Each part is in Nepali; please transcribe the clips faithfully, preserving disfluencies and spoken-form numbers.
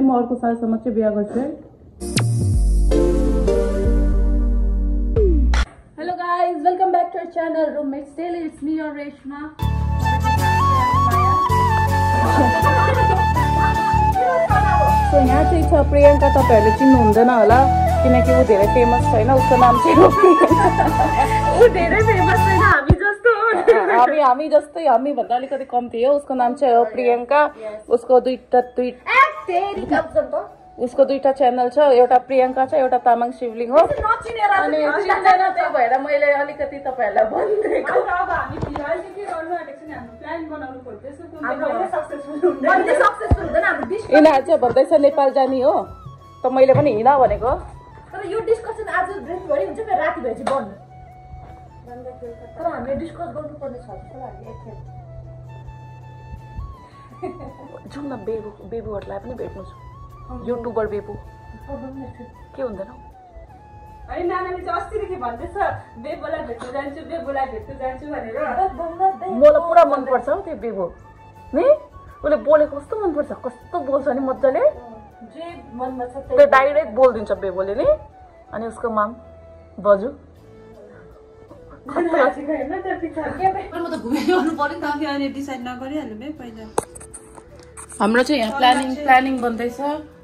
म अर्को सालसम्म चाहिँ बिहा गर्छु है। Hello guys, welcome back to our channel roommates daily. It's me your Reshma. So यहाँ चाहिँ छ प्रियङ्का, तपाईँहरूले चिन्नु हुँदैन होला किनकि ऊ धेरै फेमस छैन। उसको नाम चाहिँ हो ऊ धेरै फेमस छैन, हामी जस्तो हामी हामी जस्तै हामीभन्दा अलिकति कम्ती हो। उसको नाम चाहिँ हो प्रियङ्का। उसको दुईटा दुई उसको दुईटा च्यानल छ, एउटा प्रियङ्का छ, एउटा तामाङ शिवलिङ हो। अनि चिन्दैन, त्यही भएर मैले अलिकति तपाईँहरूलाई भनिदिएको। यिनीहरू चाहिँ भन्दैछ नेपाल जाने हो, त मैले पनि हिँड भनेको। तर यो डिस्कसन आज दिनभरि हुन्छ, फेरि राति भएपछि बन्द। तर हामीले डिस्कस गर्नुपर्ने छ जस्तो लाग्यो एकखेप। जाउँ न, बेबु बेबुहरूलाई पनि भेट्नु छ। युट्युबर बेबु के हुँदैन? है नानाले चाहिँ अस्तिदेखि भन्दैछ बेबुलाई भेट्नु जान्छु बेबुलाई भेट्नु जान्छु भनेर। मलाई पुरा मनपर्छ हौ त्यो बेबु नि। उसले बोलेको कस्तो मनपर्छ, कस्तो बोल्छ नि मजाले, जे मनमा छ त्यो डाइरेक्ट बोलिदिन्छ बेबुले नि। अनि उसको माम बजु हाम्रो चाहिँ यहाँ प्लानिङ प्लानिङ बन्दैछ।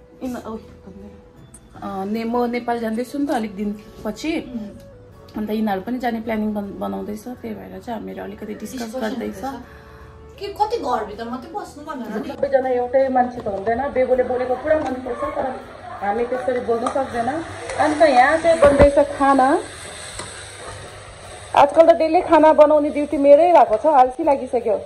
ने म नेपाल जाँदैछु नि त अलिक दिनपछि, अन्त यिनीहरू पनि जाने प्लानिङ बनाउँदैछ। त्यही भएर चाहिँ हामीहरू अलिकति डिस्कस गर्दैछ कि कति घरभित्र मात्रै बस्नु भनेर। सबैजना एउटै मान्छे त हुँदैन। बेबुले बोलेको पुरा मनपर्छ तर हामी त्यसरी बोल्नु सक्दैन। अन्त यहाँ चाहिँ बन्दैछ खाना। आजकल त डेली खाना बनाउने ड्युटी मेरै भएको छ, आल्सी लागिसक्यो।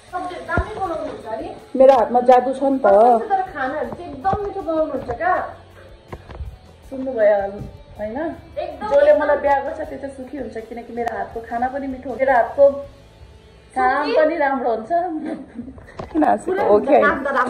मेरो हातमा जादु छ नि त। खानाहरू चाहिँ एकदम मिठो बनाउनुहुन्छ क्या। सुन्नुभयो होइन? जसले मलाई बिहा गर्छ त्यो चाहिँ सुखी हुन्छ किनकि मेरो हातको खाना पनि मिठो हुन्छ, मेरो हातको काम पनि राम्रो हुन्छ। किन ओके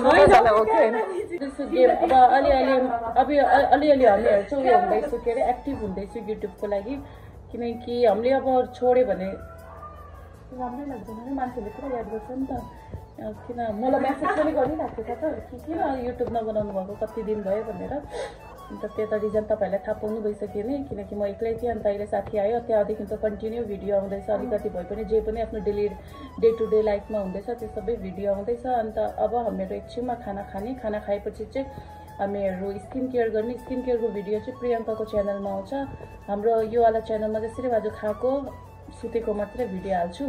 अब अलिअलि अब अलिअलि हामी हेर्छौँ उयो हुँदैछु के अरे एक्टिभ हुँदैछु युट्युबको लागि। किनकि हामीले अब छोड्यो भने राम्रै लाग्दैन नि, मान्छेले पुरा याद गर्छ नि त। किन मलाई मेसेज पनि गरिरहेको छ त कि किन युट्युब नबनाउनु भएको कति दिन भयो भनेर। अन्त त्यो त रिजन तपाईँहरूलाई थाहा पाउनु भइसक्यो नि, किनकि म एक्लै थिएँ। अन्त अहिले साथी आयो, त्यहाँदेखि त कन्टिन्यू भिडियो आउँदैछ। अलिकति भए पनि जे पनि आफ्नो डेली डे टु डे लाइफमा हुँदैछ त्यो सबै भिडियो आउँदैछ। अन्त अब हामीहरू एकछिनमा खाना खाने, खाना खाएपछि चाहिँ हामीहरू स्किन केयर गर्ने। स्किन केयरको भिडियो चाहिँ प्रियङ्काको च्यानलमा आउँछ। हाम्रो यो वाला च्यानलमा चाहिँ सिर्फ आज खाएको सुतेको मात्रै भिडियो हाल्छु।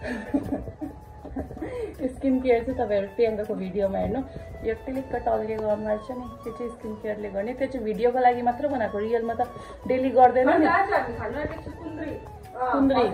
स्किन केयर चाहिँ तपाईँहरू प्रियङ्काको भिडियोमा हेर्नु। यो टिलिक्क टल्लिएको अनुहार छ नि, त्यो चाहिँ स्किन केयरले गर्ने। त्यो चाहिँ भिडियोको लागि मात्र बनाएको, रियलमा त डेली गर्दैन नि। कुन्द्री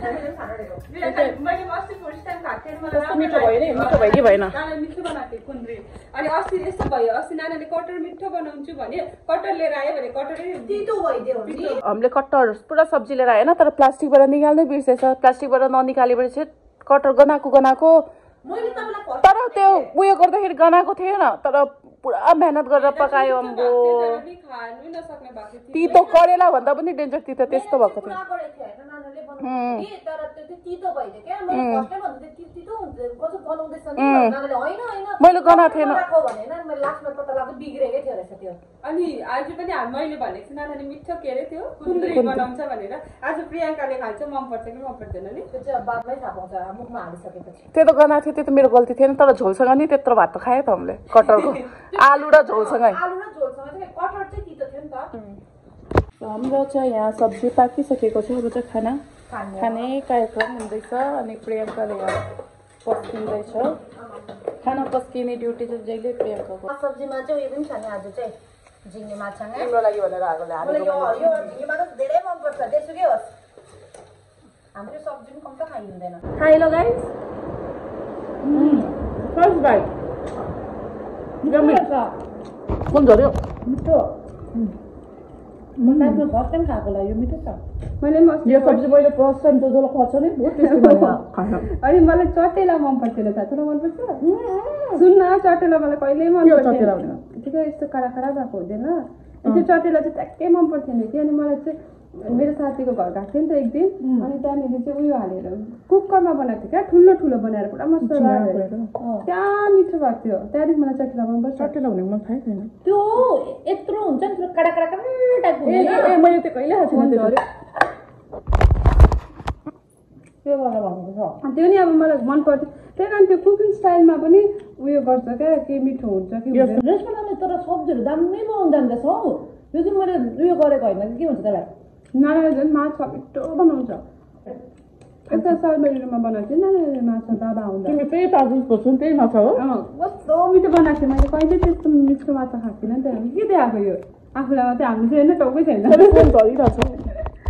मिठो भयो नि, मिठो भयो कि भएन? मिठो बनाएको थिएँ कुन्द्री। अनि अस्ति यस्तो भयो, अस्ति नानाले कटर मिठो बनाउँछु भने कटर लिएर आयो भने कटर तितो भइदियो। हामीले कटर पुरा सब्जी लिएर आएन, तर प्लास्टिकबाट निकाल्नै बिर्सेछ। प्लास्टिकबाट ननिकालेपछि चाहिँ कटर गनाएको गनाएको, तर त्यो उयो गर्दाखेरि गनाएको थिएन। तर पुरा मेहनत गरेर पकायो। अम्बो तितो करेला भन्दा पनि डेन्जर तितो त्यस्तो भएको थियो। मैले गनाएको थिएन। अनि आज पनि मैले भनेको छु नानाले मिठो के अरे त्यो कुन्द्री बनाउँछ भनेर। आज प्रियङ्काले खान्छ, मन पर्छ कि मन पर्दैन नि त्यो चाहिँ बादमै थाहा पाउँछ मुखमा हालिसकेपछि। त्यो त गनाएको थियो, त्यो त मेरो गल्ती थिएन। तर झोलसँग नि त्यत्रो भात त खायो त हामीले, कटरको आलु र झोलसँगै। हाम्रो चाहिँ यहाँ सब्जी पाकिसकेको छ। अब चाहिँ खाना खाने कार्यक्रम हुँदैछ। अनि प्रियङ्काले यहाँ पस्किँदैछ। खाना पस्किने ड्युटी चाहिँ जहिले प्रियङ्काको। सब्जीमा चाहिँ उयो पनि छ नि आज चाहिँ झिङ्गे माछा। तिम्रो लागि भनेर आगोले हालेको। यो झिङ्गे माछा धेरै मनपर्छ, त्यसुकै होस्। हाम्रो सब्जी पनि कम त खाइ हुँदैन। हेलो गाइस, फर्स्ट बाइट कुन झऱ्यो? मिठो। मलाई फर्स्ट टाइम खाएको लागि यो मिठो छ। मैले यो सब्जी मैले फर्स्ट टाइम जो जसले खुवाउँछ नि बहुत टेस्टी भयो। अनि मलाई चटेला मन पर्दैन, थाहा छ मन पर्छ? सुन्न, चटेला मलाई कहिल्यै मन पर्दैन। ठिकै यस्तो कडा कडा भएको हुँदैन। त्यो चटेला चाहिँ ट्याक्कै मन पर्थेन कि। अनि मलाई चाहिँ मेरो साथीको घर गएको थिएँ नि त एक दिन अनि त्यहाँनिर चाहिँ उयो हालेर कुकरमा बनाएको थियो क्या ठुलो ठुलो बनाएर पुरा मसला क्या मिठो भएको थियो त्यहाँदेखि मलाई चटेला मनपर्छ चटेला हुने मलाई थाहै छैन त्यो यत्रो हुन्छ नि काडा काडा काडा टाइपको ए ए मैले त्यो कहिले खाएको छैन त्यो वाला भनेको छ त्यो नि अब मलाई मन पर्थ्यो त्यही कारण त्यो कुकिङ स्टाइलमा पनि उयो गर्छ क्या के मिठो हुन्छ कि रेस्टुरेन्टले तर सब्जीहरू दामी बनाउनु जान्दछ हौ यो चाहिँ मैले उयो गरेको होइन के भन्छ त्यसलाई नारायण झन् माछा मिठो बनाउँछ यता सालबेरीमा बनाएको थिएँ नारायण माछा दादा आउँदा तिमी त्यही ताजु खोज्छौ त्यही माछा हो कस्तो मिठो बनाएको थिएँ मैले कहिले त्यस्तो मिठो माछा खाएको थिइनँ नि त के दिएको यो आफूलाई मात्रै हाम्रो चाहिँ होइन टाउकै छैन फोन चलिरहेको छ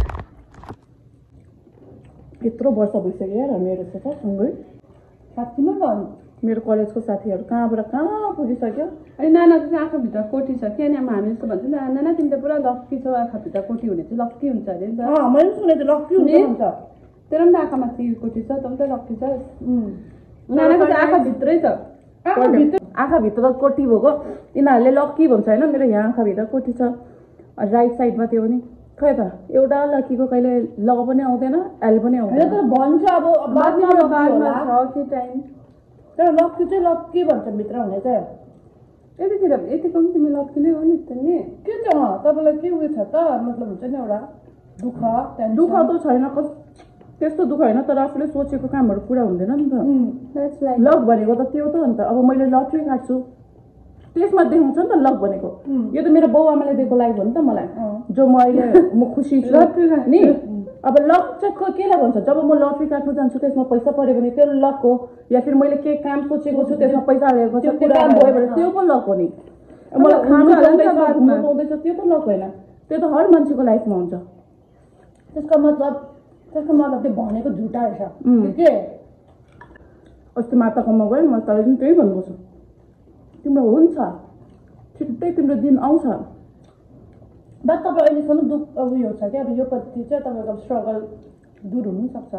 यत्रो वर्ष भइसक्यो यार मेरो त सँगै साँच्चीमा भन्नु मेरो कलेजको साथीहरू कहाँबाट कहाँ पुगिसक्यो अनि नानाको चाहिँ आँखाभित्र कोठी छ कि अनि अब हामी जस्तो भन्छ नि नाना तिमी त पुरा लक्की छौ आँखाभित्र कोठी हुने चाहिँ लक्की हुन्छ अरे नि त मैले पनि सुनेको लक्की हुन्छ तेरो पनि त आँखामा कोठी छ तँ पनि त लक्की छ नानाको चाहिँ आँखाभित्रै छ आँखाभित्र कोठी भएको यिनीहरूले लक्की भन्छ होइन मेरो यहाँ आँखाभित्र कोठी छ राइट साइडमा त्यो पनि खै त एउटा लक्कीको कहिले ल पनि आउँदैन एल पनि आउँदैन तर भन्छ अब बादमा बादमा छ के टाइम तर लक्की चाहिँ लक्की भन्छ भित्र हुने चाहिँ यतिखेर यतिको पनि तिमी लक्की नै हो नि त नि के छ तपाईँलाई के उयो छ त मतलब हुन्छ नि एउटा दुःख दुःख त छैन कस त्यस्तो दुःख होइन तर आफूले सोचेको कामहरू पुरा हुँदैन नि त लक भनेको त त्यो त अन्त अब मैले लट्री काट्छु त्यसमा देखाउँछ नि त लक भनेको यो त मेरो बाउ आमाले दिएको लाइफ हो नि त मलाई जो म अहिले म खुसी छु नि अब लक चाहिँ केलाई भन्छ जब म लट्री काट्नु जान्छु त्यसमा पैसा पऱ्यो भने त्यो लक हो या फिर मैले के काम सोचेको छु त्यसमा पैसा हालेको छ त्यो काम भयो भने त्यो पो लक हो नि मलाई खानु पाउँदैछ त्यो त लक होइन त्यो त हर मान्छेको लाइफमा हुन्छ त्यसको मतलब त्यसको मतलब त्यो भनेको झुटा रहेछ के अस्ति माताकोमा गयो म तँलाई पनि त्यही भन्नु छु तिम्रो हुन्छ छिट्टै तिम्रो दिन आउँछ बट तपाईँ अहिलेसम्म दुःख उयो छ क्या अब यो प्रति चाहिँ तपाईँको स्ट्रगल दूर हुनु सक्छ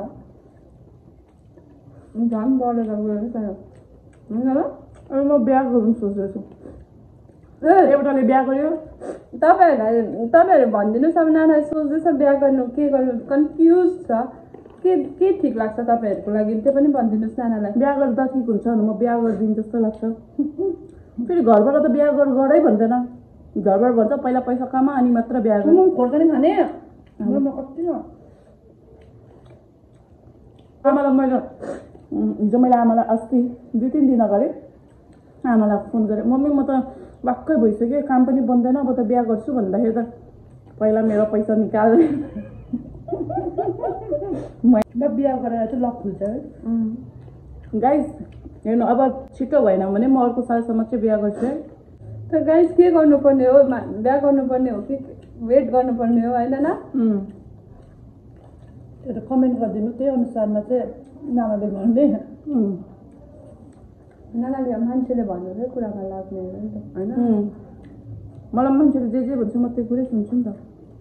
झन् बढेर गयो नि त अब म बिहा गर्नु सोच्दैछु एउटाले बिहा गर्यो तपाईँहरूलाई तपाईँहरू भनिदिनुहोस् अब नाना सोच्दैछ बिहा गर्नु के गर्नु कन्फ्युज छ के के ठिक लाग्छ तपाईँहरूको लागि त्यो पनि भनिदिनुहोस् नानालाई बिहा गर्दा ठिक हुन्छ भने म बिहा गरिदिनु जस्तो लाग्छ फेरि घरबाट त बिहा गर गरै भन्दैन घरबाट भन्छ पहिला पैसा कमा अनि मात्र बिहा गर्नु खोर्सानी खाने हाम्रोमा कति छ आमालाई मैले हिजो मैले आमालाई अस्ति दुई तिन दिन अगाडि आमालाई फोन गरेँ मम्मी म त वाक्कै भइसक्यो काम पनि बन्दैन अब त बिहा गर्छु भन्दाखेरि त पहिला मेरो पैसा निकाल बिहा गरेर चाहिँ लक खुल्छ है गाइस हेर्नु अब छिटो भएन भने म अर्को सालसम्म चाहिँ बिहा गर्छु है त गाइस के गर्नुपर्ने हो बिहा गर्नुपर्ने हो कि वेट गर्नुपर्ने हो होइन न त्यो त कमेन्ट गरिदिनु त्यही अनुसारमा चाहिँ नानाले भन्ने नानाले मान्छेले भन्नु चाहिँ कुरामा लाग्ने हो नि त होइन मलाई मान्छेले जे जे भन्छ म त्यो कुरै सुन्छु नि त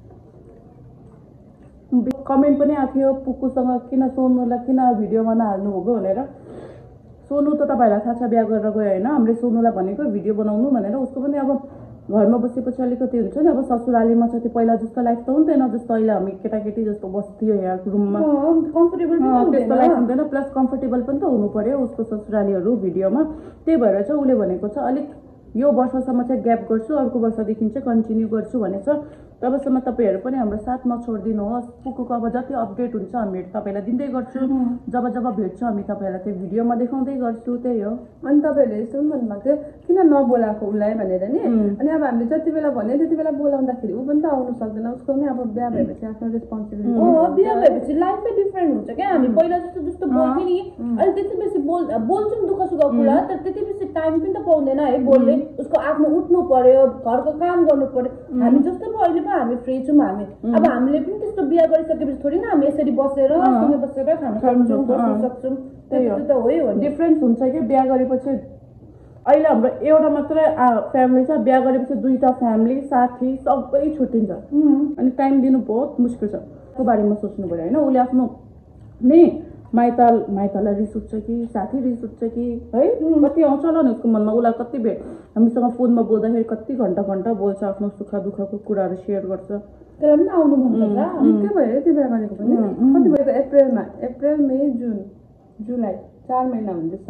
कमेन्ट पनि आएको थियो पुक्कुसँग किन सोनुलाई किन भिडियोमा नहाल्नु भएको भनेर सोनु त तपाईँहरूलाई थाहा छ बिहा गरेर गयो होइन हामीले सोनुलाई भनेको भिडियो बनाउनु भनेर उसको पनि अब घरमा बसेपछि अलिकति हुन्छ नि अब ससुरालीमा छ त्यो पहिला जस्तो लाइफ त हुँदैन जस्तो अहिले हामी केटाकेटी जस्तो बस्थ्यो यहाँ रुममा कम्फर्टेबल त्यस्तो लाइफ हुँदैन प्लस कम्फर्टेबल पनि त हुनु पर्यो उसको ससुरालीहरू भिडियोमा त्यही भएर चाहिँ उसले भनेको छ अलिक यो वर्षसम्म चाहिँ ग्याप गर्छु अर्को वर्षदेखि चाहिँ कन्टिन्यू गर्छु भनेछ तबसम्म तपाईँहरू पनि हाम्रो साथ नछोडिदिनुहोस् पुक्कुको अब जति अपडेट हुन्छ हामीहरू तपाईँलाई दिँदै गर्छु जब जब भेट्छु हामी तपाईँहरूलाई त्यो भिडियोमा देखाउँदै गर्छु त्यही हो अनि तपाईँहरूले यस्तो पनि भन्नुभएको थियो किन नबोलाएको उसलाई भनेर नि अनि अब हामीले जति बेला भन्यो त्यति बेला बोलाउँदाखेरि ऊ पनि त आउनु सक्दैन उसको पनि अब बिहा भएपछि आफ्नो रेस्पोन्सिबिलिटी हो बिहा भएपछि लाइफै डिफ्रेन्ट हुन्छ क्या हामी पहिला जस्तो जस्तो बोल्थ्यो नि अहिले त्यति बेसी बोल बोल्छौँ दुःख सुख कुरा तर त्यति बेसी टाइम पनि त पाउँदैन है बोल्ने उसको आफ्नो उठ्नु पर्यो घरको काम गर्नु पर्यो हामी जस्तो पो अहिले पो हामी फ्री छौँ हामी अब हामीले पनि त्यस्तो बिहा गरिसकेपछि थोरै न हामी यसरी बसेर सँगै बसेर खाना सक्छौँ बस्नु सक्छौँ त्यस्तो त हो डिफ्रेन्स हुन्छ कि बिहा गरेपछि अहिले हाम्रो एउटा मात्रै फ्यामिली छ बिहा गरेपछि दुईवटा फ्यामिली साथी सबै छुट्टिन्छ अनि टाइम दिनु बहुत मुस्किल छ त्यो बारेमा सोच्नु पऱ्यो होइन उसले आफ्नो नै माइता माइतालाई रिस उठ्छ कि साथी रिस उठ्छ कि है कति आउँछ होला नि उसको मनमा उसलाई कति भेट हामीसँग फोनमा बोल्दाखेरि कति घन्टा घन्टा बोल्छ आफ्नो सुख दुःखको कुराहरू सेयर गर्छ त्यसलाई पनि आउनु भन्नुपर्छ निकै भयो त्यो बिहा गरेको पनि कति भएको अप्रिलमा अप्रिल मे जुन जुलाई चार महिना हुँदैछ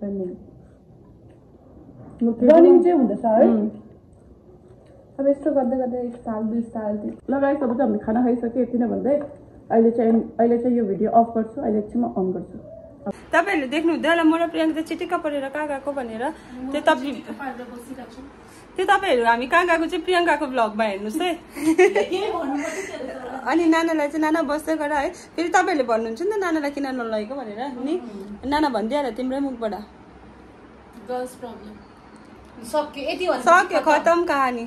रनिङ चाहिँ हुँदैछ है अब यस्तो गर्दै गर्दै एक साल दुई साल लगाइसकेपछि हामीले खाना खाइसक्यो यति नै भन्दै अहिले चाहिँ अहिले चाहिँ यो भिडियो अफ गर्छु अहिले चाहिँ म अन गर्छु तपाईँहरूले देख्नु हुँदैन होला म र प्रियङ्का चाहिँ चिटिक्क परेर कहाँ गएको भनेर त्यो तपाईँ त्यो तपाईँहरू हामी कहाँ गएको चाहिँ प्रियङ्काको भ्लगमा हेर्नुहोस् है अनि नानालाई चाहिँ नाना बस्दै गर है फेरि तपाईँहरूले भन्नुहुन्छ नि त नानालाई किन नलगेको भनेर नि नाना भनिदिएर तिम्रै मुखबाट सक्यो खतम कहानी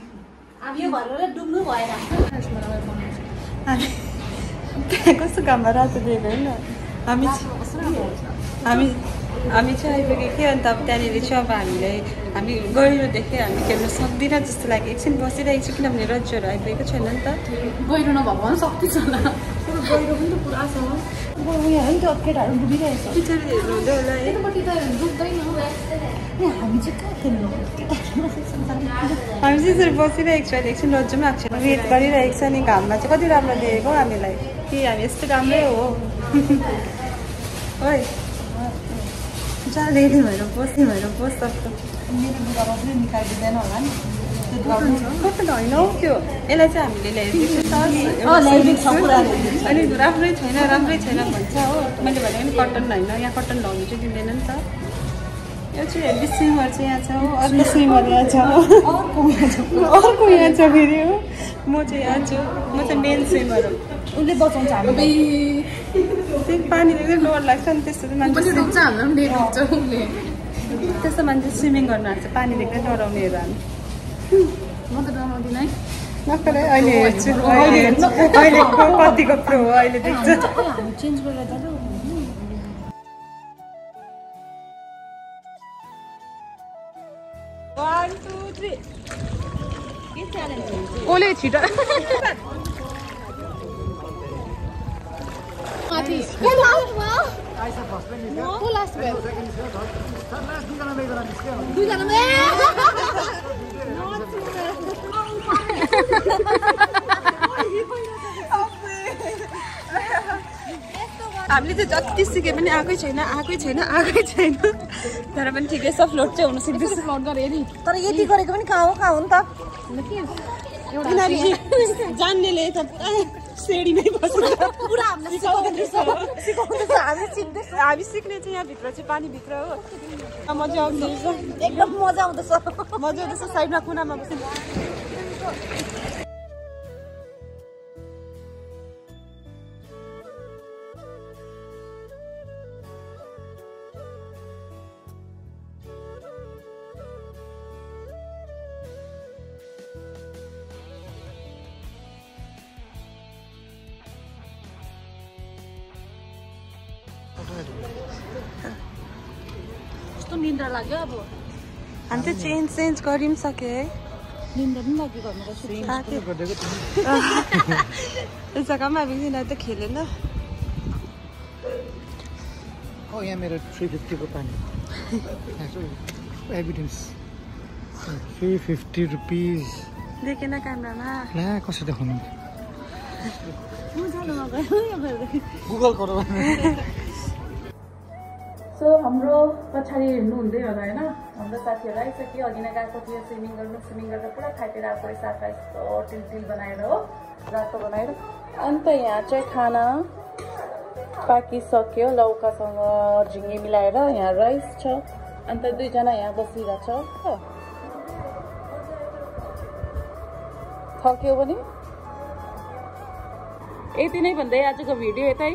कस्तो घाममा रातो दिएको होइन हामी हामी हामी चाहिँ आइपुगेको थियो अन्त अब त्यहाँनिर चाहिँ अब हामीले हामी गहिरो देखेँ हामी खेल्न सक्दिनँ जस्तो लाग्यो एकछिन बसिरहेको छु किनभने रज्जुहरू आइपुगेको छैन नि त गहिरो नभएको पनि सक्ति छैन गहिरो पनि त पुरा छ उयो हो नि त्यो केटाहरू डुबिरहेछ पछाडि हेर्नु हुँदै होला है यतापट्टि त डुब्दैन हामी चाहिँ कहाँ खेल्नु हामी चाहिँ यसरी बसिरहेको छु अहिले एकछिन रज्जुमा आएको छ वेट गरिरहेको छ नि घाममा चाहिँ कति राम्रो देखेको हामीलाई कि हामी यस्तो राम्रै हो ओइ जा रेडी भएर बस्ने भएर बस सक्छ मेरो लुगामा पनि निकालिदिँदैन होला नि कस्तो होइन हौ त्यो यसलाई चाहिँ हामीले ल्याइदिएको छ अनि राम्रै छैन राम्रै छैन भन्छ हो मैले भने नि कटन होइन यहाँ कटन लाउनु चाहिँ दिँदैन नि त यो चाहिँ हेभी स्विमर चाहिँ यहाँ छ हो अर्को स्विमर यहाँ छ अर्को यहाँ छ फेरि हो म चाहिँ यहाँ छु म चाहिँ मेन स्विमर हो उसले बचाउँछ हामी त्यही पानी देख्दै डर लाग्छ नि त्यस्तो चाहिँ मान्छे त्यस्तो मान्छे स्विमिङ गर्नु आएको छ पानी देख्दै डराउनेहरू हामी म त डराउँदिनँ है नक्करै अहिले हेर्छु अहिले हेर्छु अहिले कतिको प्रो हो अहिले देख्छु हामी चेन्ज गरेर जाँदा वान टू थ्री ओले छिटो हामीले चाहिँ जति सिके पनि आएकै छैन आएकै छैन आएकै छैन तर पनि ठिकै छ फ्लोट चाहिँ हुनु सिक्दैछ फ्लोट गरेँ नि तर यति गरेको पनि कहाँ हो कहाँ हो नि त जान्नेले त पुरा सेडी नै बसेर पुरा हामीले सिकाउँदैछ सिकाउँदैछ हामी सिक्दैछ हामी सिक्ने चाहिँ यहाँभित्र चाहिँ पानीभित्र हो मजा आउँदैछ एकदम मजा आउँदैछ मजा आउँदैछ साइडमा कुनामा बसेर कस्तो निन्द्रा लाग्यो अब हामी त चेन्ज चेन्ज गरि पनि सक्यो है निन्द्रा पनि लाग्यो घरमा त्यो जग्गामा हामी किन त खेलेन Oh, यहाँ मेरो three fifty को पानी एभिडेन्स three fifty रुपिस देखेन क्यामेरामा ला कसरी देखाउनु गुगल गरौ सो हाम्रो पछाडि हेर्नु हुँदै होला होइन हाम्रो साथीहरू आइसक्यो अघि नै गएको थियो स्विमिङ गर्नु स्विमिङ गरेर पुरा थाकेर आएको रहेछ आँखा यस्तो टिल टिल बनाएर हो रातो बनाएर अन्त यहाँ चाहिँ खाना पाकिसक्यो लौकासँग झिङ्गे मिलाएर यहाँ राइस छ अन्त दुईजना यहाँ बसिरहेछ हो थक्यो पनि यति नै भन्दै आजको भिडियो यतै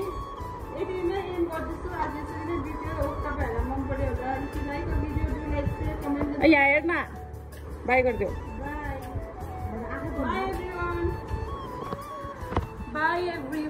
यहाँ हेर्न बाई गरिदेऊ बाई एभ्री